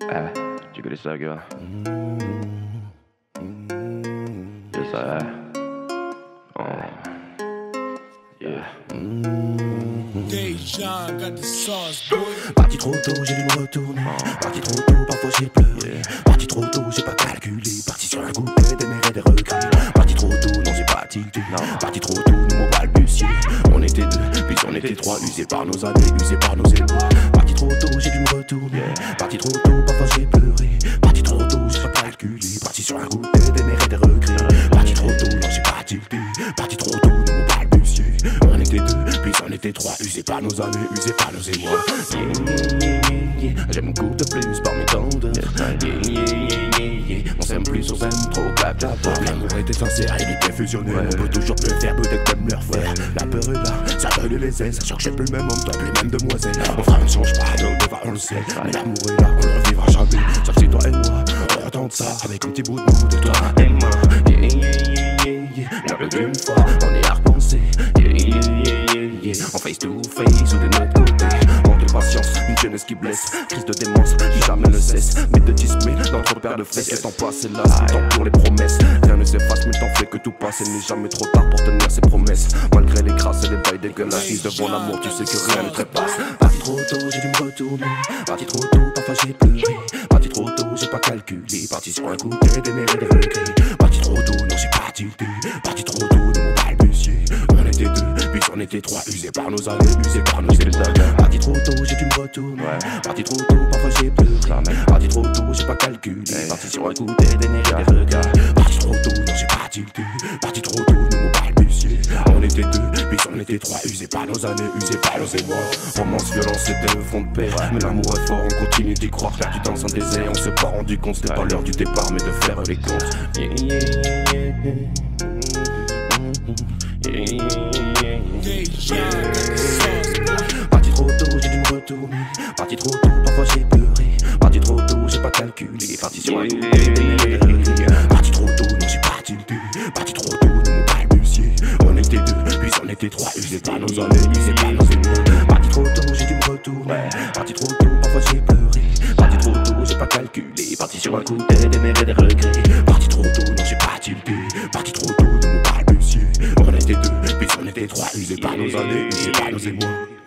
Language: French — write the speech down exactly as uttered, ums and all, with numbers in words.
Eh, tu connais ça, gars? Yes, I. Oh. Yeah. Deja got the sauce, boy. Parti trop tôt, j'ai dû me retourner. Parti trop tôt, parfois j'ai pleuré. Yeah. Parti trop tôt, j'ai pas calculé. Parti sur un coup de tête, des nerfs et des regrets. Parti trop tôt, non j'ai pas tilté. Parti trop tôt, nous m'ont balbutié. On était deux, puis on était trois. Usés par nos années, usés par nos émois. Parti trop tôt, j'ai dû me retourner. Parti trop tôt, parfois j'ai pleuré. Parti trop tôt, j'ai pas calculé. Parti sur un coup de tête, des nerfs et des regrets. Parti trop tôt, non j'ai pas tilté. Parti trop tôt, nous m'ont balbutié. On était deux, puis on était trois. Usés par nos années, usés par nos émois. Yeah, yeah, yeah, yeah. J'aime un coup de plus par mes tendeurs. Yeah, yeah, yeah, yeah, yeah. On s'aime plus, on s'aime trop, clap, clap, clap. L'amour était sincère, il était fusionnel. Ouais. On peut toujours plus faire, peut-être comme leur frère. Ouais. La peur est là, ça donne les ailes. Ça cherche plus le même homme, toi plus les mêmes demoiselles. On fera, on ne change pas, nos devoirs on le sait. Mais l'amour est là, on le revivra jamais. Sauf si toi et moi, on attend ça. Avec un petit bout de bout de toi et moi. Yeah, yeah, yeah, yeah, yeah. La plus d'une fois, on est à repenser. Yeah, yeah, yeah, yeah, yeah. On face to face ou de notre côté. Manque de patience, une jeunesse qui blesse. Crise de démence, qui jamais ne cesse. Mais de dismay dans trop de paires de fesses. Le temps passe, là, c'est le temps pour les promesses. Rien ne s'efface, mais le temps fait que tout passe. Il n'est jamais trop tard pour tenir ses promesses. Malgré les crasses et les bails dégueulasses. Devant l'amour, tu sais que rien ne trépasse. Parti trop tôt, j'ai dû me retourner. Parti trop tôt, parfois j'ai pleuré. Parti trop tôt, j'ai pas calculé. Parti sur un coup de tête, des nerfs et des regrets. Parti trop tôt, non j'ai pas tilté. Parti trop tôt, nous m'ont balbutié. On était deux, puis on était trois. Usés par nos années, usés par nos émois. Parti trop tôt, j'ai dû me retourner. Parti trop tôt, parfois j'ai pleuré. Parti trop tôt, j'ai pas calculé. Parti sur un coup de tête, des nerfs et des regards. Parti trop tôt, non j'ai pas tilté. Parti trop tôt, nous m'ont balbutié. On était deux, puis on était trois. Usés par nos années, usés par nos émois. Romance, violence, c'était le fond de paix. Mais l'amour est fort, on continue d'y croire. Perdu dans un désert, on s'est pas rendu compte. C'était pas l'heure du départ, mais de faire les comptes. Yeah, yeah, yeah, yeah. Yeah, yeah, yeah, Deja got the sauce, boy. Parti trop tôt, j'ai dû me retourner. Parti trop tôt, parfois j'ai pleuré. Parti trop tôt, j'ai pas calculé. Parti sur un coup de tête. Parti trop tôt, non j'ai pas tilté. Parti trop tôt, nous m'ont balbutié. On était deux, puis on était trois. Usés par nos années, usés par nos émois. Parti trop tôt, j'ai dû me retourner. Parti trop tôt, parfois j'ai pleuré. Parti trop tôt, j'ai pas calculé. Parti sur un coup de tête, des nerfs et des regrets. Parti trop tôt, non j'ai pas tilté. Parti trop tôt, nous m'ont balbutié. On était deux, puis on était trois. Usés par nos années, usés par nos émois.